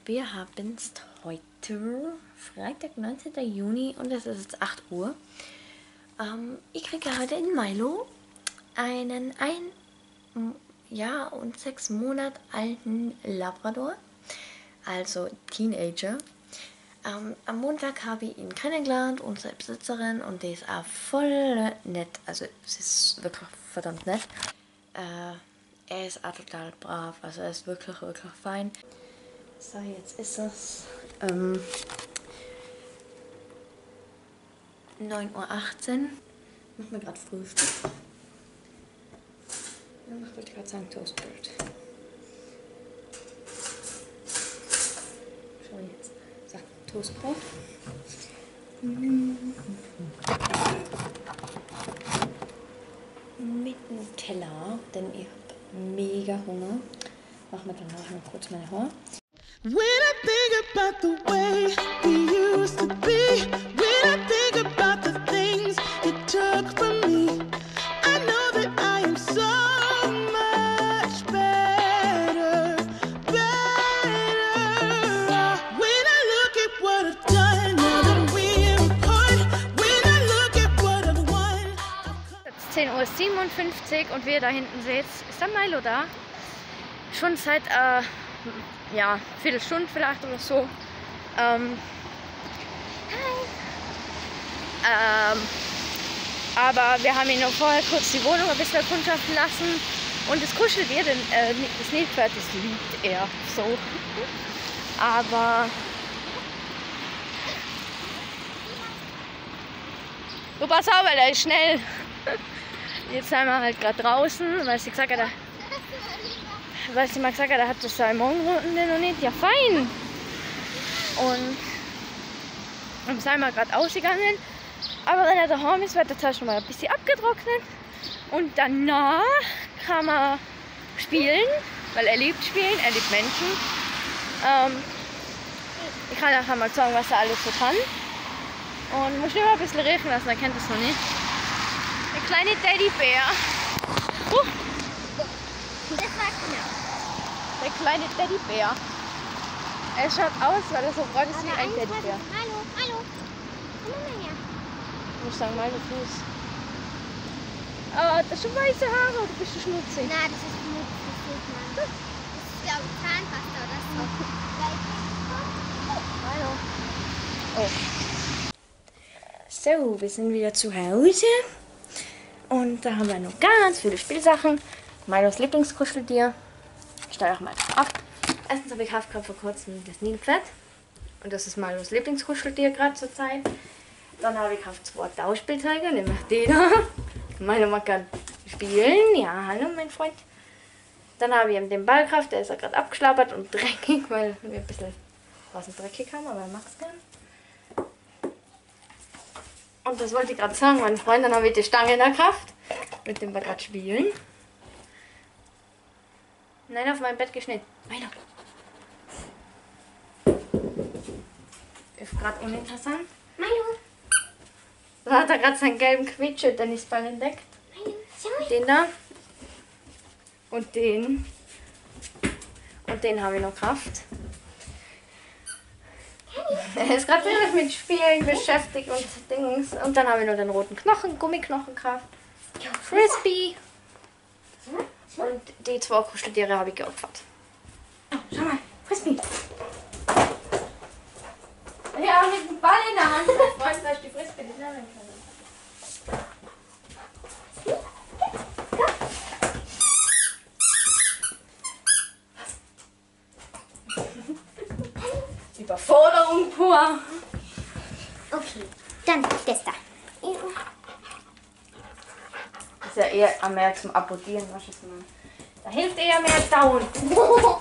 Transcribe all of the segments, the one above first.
Wir haben es heute Freitag, 19. Juni und es ist jetzt 8 Uhr. Ich kriege heute in Milo einen 1 Jahr und 6 Monate alten Labrador, also Teenager. Am Montag habe ich ihn kennengelernt, unsere Besitzerin, und die ist auch voll nett, also sie ist wirklich verdammt nett. Er ist auch total brav, also er ist wirklich, wirklich fein. So, jetzt ist es 9:18 Uhr. Ich mache mir gerade Frühstück. Ich wollte gerade sagen Toastbrot. Schau jetzt. So, Toastbrot. Mit Nutella, denn ich habe mega Hunger. Machen wir danach noch kurz meine Haare. When I think about the way we used to be, when I think about the things you took from me, I know that I am so much better, better. When I look at what I've done, now that we're apart, when I look at what I've won. Jetzt 10:57 Uhr und wie ihr da hinten seht, ist der Milo da. Schon seit ja, Viertelstunde vielleicht oder so. Hi. Aber wir haben ihn noch vorher kurz die Wohnung ein bisschen erkundschaften lassen. Und das Kuscheltier, das Nilpferd, das liebt er so. Aber du pass auf, weil er ist schnell. Jetzt sind wir halt gerade draußen, weil sie gesagt hat, er hat das seine Morgenrunde noch nicht. Ja, fein! Und dann sind wir gerade ausgegangen. Aber wenn er daheim ist, wird er schon mal ein bisschen abgetrocknet. Und danach kann man spielen, weil er liebt Spielen, er liebt Menschen. Ich kann nachher mal sagen, was er alles so kann. Und muss nur ein bisschen riechen lassen, er kennt das noch nicht. Der kleine Teddybär. Das war knapp. Der kleine Teddybär. Er schaut aus, weil er so braun ist wie ein Teddybär. Hallo, hallo. Komm mal her. Ich muss sagen, meine Fuß. Das ist schon weiße Haare oder bist du schmutzig? Na, das ist schmutzig, das sieht man. Das ist, glaube ich, Zahnpasta oder so. Hallo. Oh. So, wir sind wieder zu Hause. Und da haben wir noch ganz viele Spielsachen. Milos Lieblingskuscheltier. Ich stelle auch mal ab. Erstens habe ich gerade vor kurzem das Nilpferd. Und das ist Milos Lieblingskuscheltier gerade zur Zeit. Dann habe ich 2 Tauschspielzeuge, nämlich den da. Milo mag gerne spielen. Ja, hallo mein Freund. Dann habe ich ihm den Ball gekauft, der ist ja gerade abgeschlappert und dreckig, weil wir ein bisschen draußen dreckig haben, aber er mag es gern. Und das wollte ich gerade sagen, mein Freund, dann habe ich die Stange in der Kraft, mit dem wir gerade spielen. Nein, auf mein Bett geschnitten. Milo. Ist gerade uninteressant. Milo. Da hat er gerade seinen gelben Quietsche-Tennisball entdeckt. Milo, schau mal. Den da. Und den. Und den habe ich noch Kraft. Er ist gerade wieder mit Spielen beschäftigt und Dings. Und dann habe ich noch den roten Knochen, Gummiknochen Kraft. Frisbee. Und die 2 Kuscheltiere habe ich geopfert. Oh, schau mal, Frisbee. Ja, mit dem Ball in der Hand. Ich freue mich, dass ich die Frisbee nicht nehmen kann. Überforderung pur. Okay, dann das da. Das ist ja eher mehr zum Apportieren, was ist man. Da hilft eher mehr Down. Hoppla.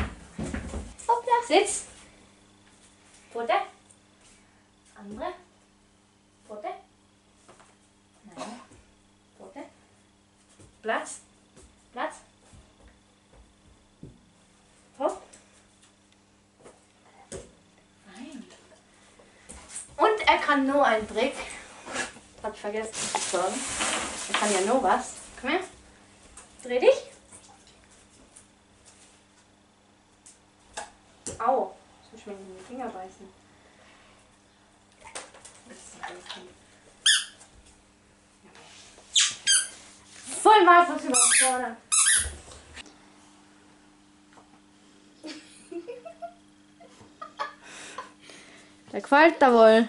Sitz. Pfote. Andere. Pfote. Nein. Pfote. Platz. Platz. Hopp. Nein. Und er kann nur einen Trick. Hab ich vergessen zu sagen. Er kann ja nur was. Komm her. Dreh dich. Au. schon in die Finger beißen. Voll Wasser ist überfordert. Der gefällt da wohl.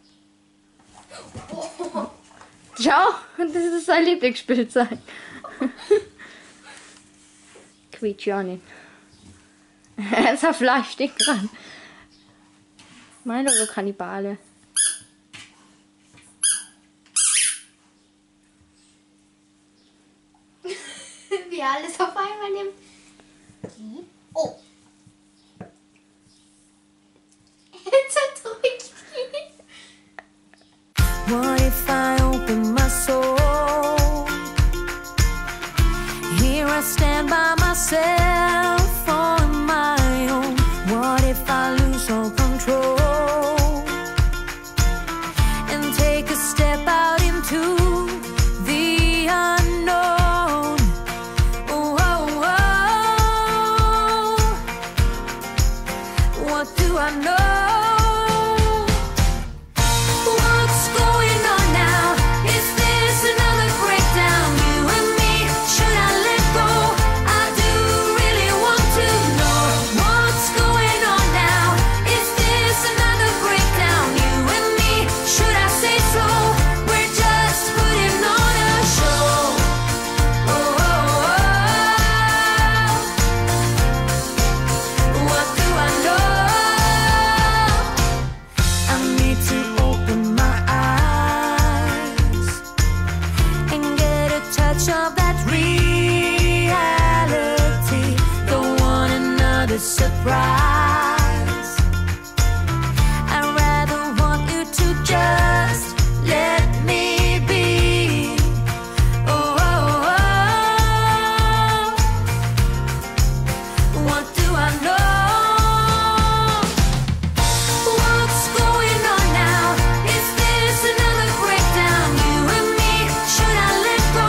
Schau, das ist sein Lieblingsspielzeug. Quietscht ja nicht. Er ist auf Fleischstück dran. Meine oder Kannibale. Wie alles auf einmal nimmt. Oh. Zerdrückt. What if I open my soul? Here I stand by myself on my own. What if I lose all control and take a step out into the unknown? Oh, oh, oh. What do I know? Of that reality, don't want another surprise. I'd rather want you to just let me be. Oh, oh, oh. What do I know? What's going on now? Is this another breakdown? You and me, should I let go?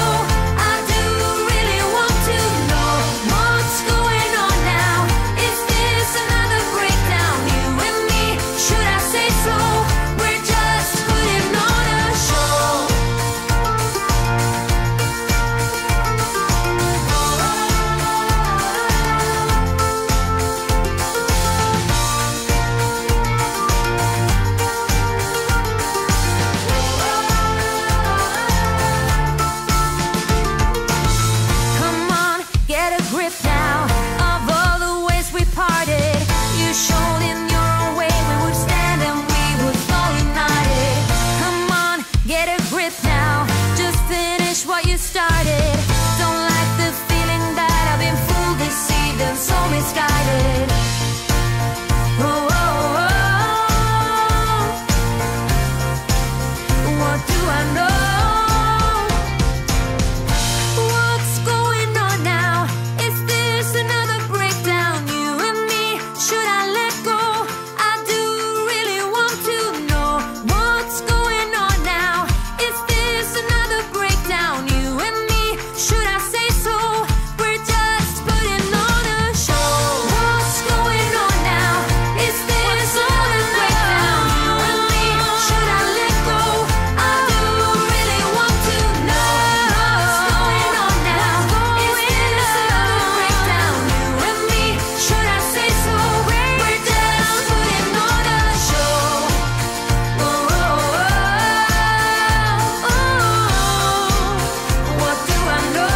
What you started. Don't like the feeling that I've been fooled, deceived, and so misguided. Oh, oh, oh. What do I know? What's going on now? Is this another breakdown? You and me, should I let go? I do really want to know what's going on now. Is this another breakdown? You and me, should I say so? We're just putting on a show. What's going on now? Is this another breakdown? You and me, should I let go? I do really want to know what's going on now. Is this another breakdown? You and me, should I say so? We're just putting on a show. Oh, oh, oh, oh. What do I know?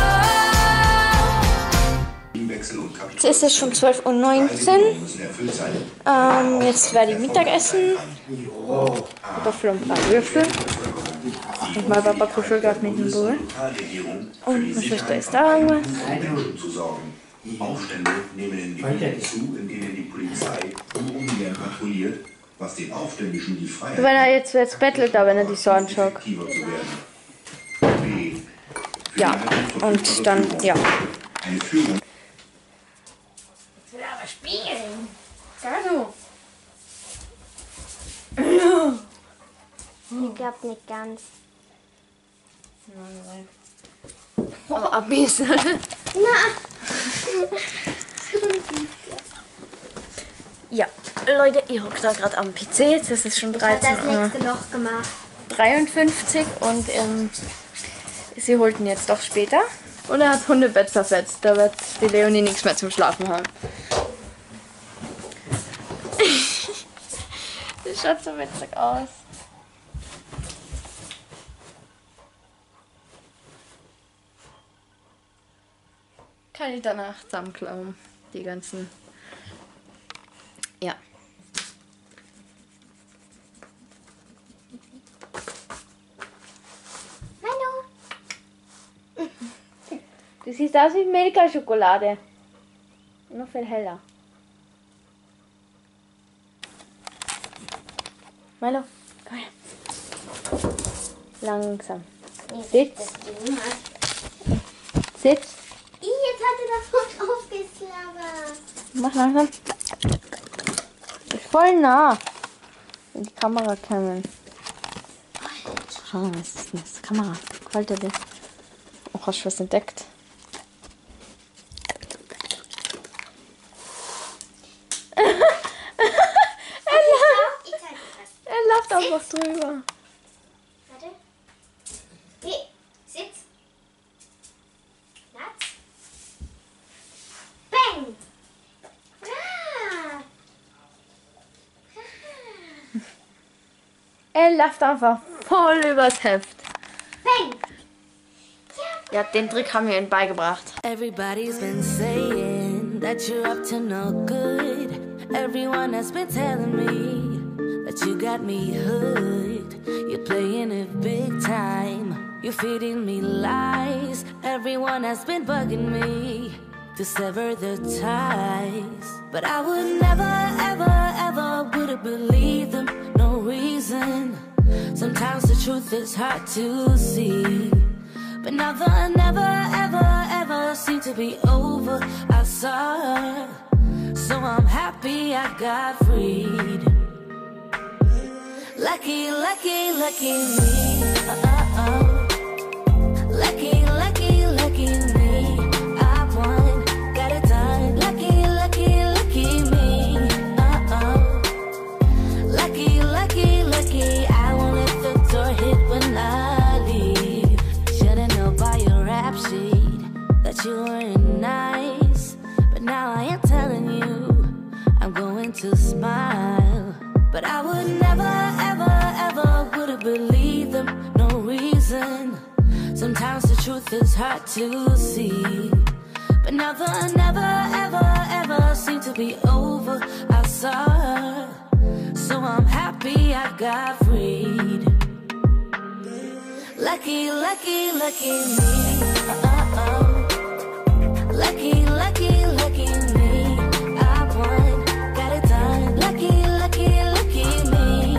Jetzt ist es schon 12:19 Uhr. Jetzt werde ich Mittagessen. Kartoffeln und ein paar Würfel. Und mein Papa kuschelt gerade mit dem Bull. Und meine Schwester ist da irgendwas. Aufstände nehmen in Gebieten zu, in denen die Polizei ungern patrouilliert, was den Aufständischen die Freiheit Wenn er jetzt bettelt, da wenn er die so anschaut. aktiver zu werden. B. Für Ja, die Einheit von und dann, ja. eine Führung. Jetzt will er aber spielen. Also. Ich glaube nicht ganz. Aber ein bisschen. Ja, Leute, ich hocke da gerade am PC. Das ist schon Ich habe das 13:53 nächste Loch gemacht. und sie holten jetzt doch später. Und er hat das Hundebett zerfetzt. Da wird die Leonie nichts mehr zum Schlafen haben. Das schaut so witzig aus. Kann ich danach zusammenklauen, die ganzen. Ja. Hallo. Du siehst aus wie Milka-Schokolade. Noch viel heller. Milo, komm her. Langsam. Sitz. Sitz. Jetzt hat er davon aufgeslabbert. Mach langsam. Ist voll nah. In die Kamera kämen. Schau, was ist denn das? Kamera. Gefällt dir? Oh, hast du was entdeckt? Er lacht einfach drüber. Warte. Hey, sitz. Platz. Bang. Ah. Er lacht einfach voll übers Heft. Bang. Ja, den Trick haben wir ihm beigebracht. Everybody's been saying that you're up to no good. Everyone has been telling me that you got me hooked. You're playing it big time. You're feeding me lies. Everyone has been bugging me to sever the ties. But I would never, ever, ever would have believed them. No reason. Sometimes the truth is hard to see. But now the never, ever, ever seemed to be over. I saw her, so I'm happy I got freed. Lucky, lucky, lucky me. Lucky, lucky, lucky me. I won, got it done. Lucky, lucky, lucky me. Lucky, lucky, lucky. I won't let the door hit when I leave. Should've known by your rap sheet that you weren't nice. But now I am telling you, I'm going to smile. But I would never, ever, ever would have believed them. No reason. Sometimes the truth is hard to see. But now the never, ever, ever seemed to be over. I saw her, so I'm happy I got freed. Lucky, lucky, lucky me. Lucky, lucky, lucky me. I won, got it done. Lucky, lucky, lucky me.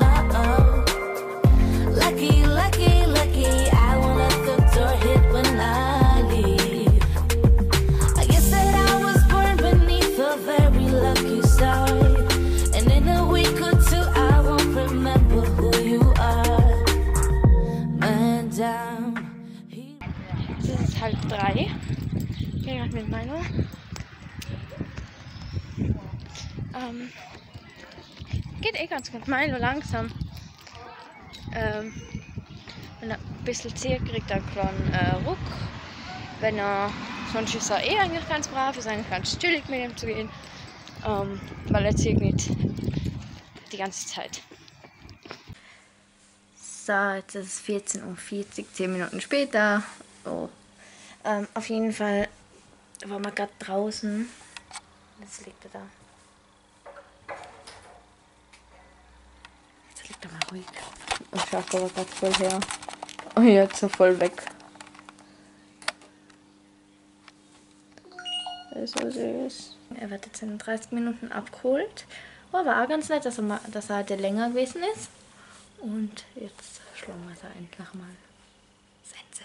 Lucky, lucky, lucky. I won't let the door hit when I leave. I guess that I was born beneath a very lucky star. And in a week or two, I won't remember who you are. Man down. Es ist 2:30. Ich gehe gerade mit Milo. Geht eh ganz gut. Milo langsam. Wenn er ein bisschen zieht, kriegt er einen kleinen Ruck. Wenn er, sonst ist er eh eigentlich ganz brav, ist eigentlich ganz chillig mit ihm zu gehen. Weil er zieht nicht die ganze Zeit. So, jetzt ist es 14:40 Uhr, 10 Minuten später. Oh. Auf jeden Fall waren wir gerade draußen. Jetzt liegt er da. Jetzt liegt er mal ruhig. Und schaut aber gerade voll her. Oh, jetzt so voll weg. Das ist so süß. Er wird jetzt in 30 Minuten abgeholt. Oh, war auch ganz nett, dass er heute länger gewesen ist. Und jetzt schlummert er endlich mal. Sense.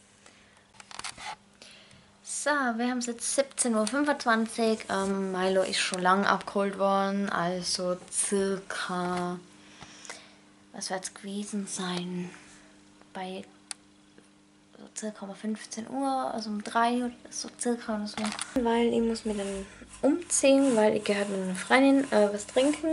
So, wir haben es jetzt 17:25 Uhr. Milo ist schon lang abgeholt worden. Also circa, was wird es gewesen sein? Bei so circa 15 Uhr, also um 3 Uhr, so circa oder so. Weil ich muss mit dem umziehen, weil ich gehe halt mit einer Freundin was trinken.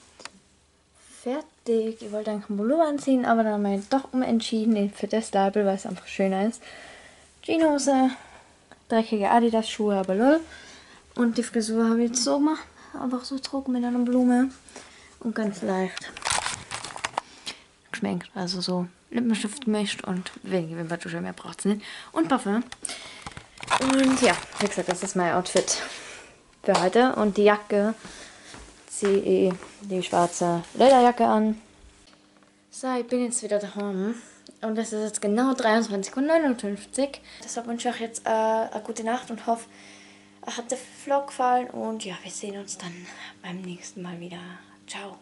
Fertig. Ich wollte eigentlich einen Pullover anziehen, aber dann habe ich doch umentschieden für das Label, weil es einfach schöner ist. Jeanshose, dreckige Adidas-Schuhe, aber lol. Und die Frisur habe ich jetzt so gemacht. Einfach so trocken mit einer Blume. Und ganz leicht geschminkt. Also so Lippenstift gemischt und wenige Wimperntusche, mehr braucht es nicht. Und Parfum. Und ja, wie gesagt, das ist mein Outfit für heute. Und die Jacke ziehe ich die schwarze Lederjacke an. So, ich bin jetzt wieder daheim. Und es ist jetzt genau 23:59 Uhr. Deshalb wünsche ich euch jetzt eine gute Nacht und hoffe, euch hat der Vlog gefallen. Und ja, wir sehen uns dann beim nächsten Mal wieder. Ciao.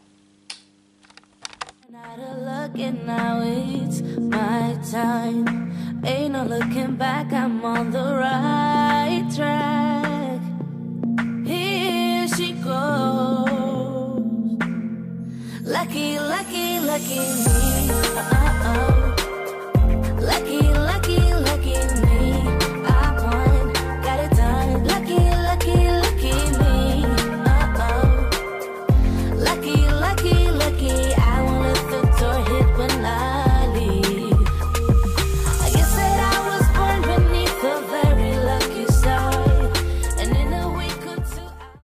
Looking now, it's my time. Ain't no looking back, I'm on the right track. Here she goes. Lucky, lucky, lucky me.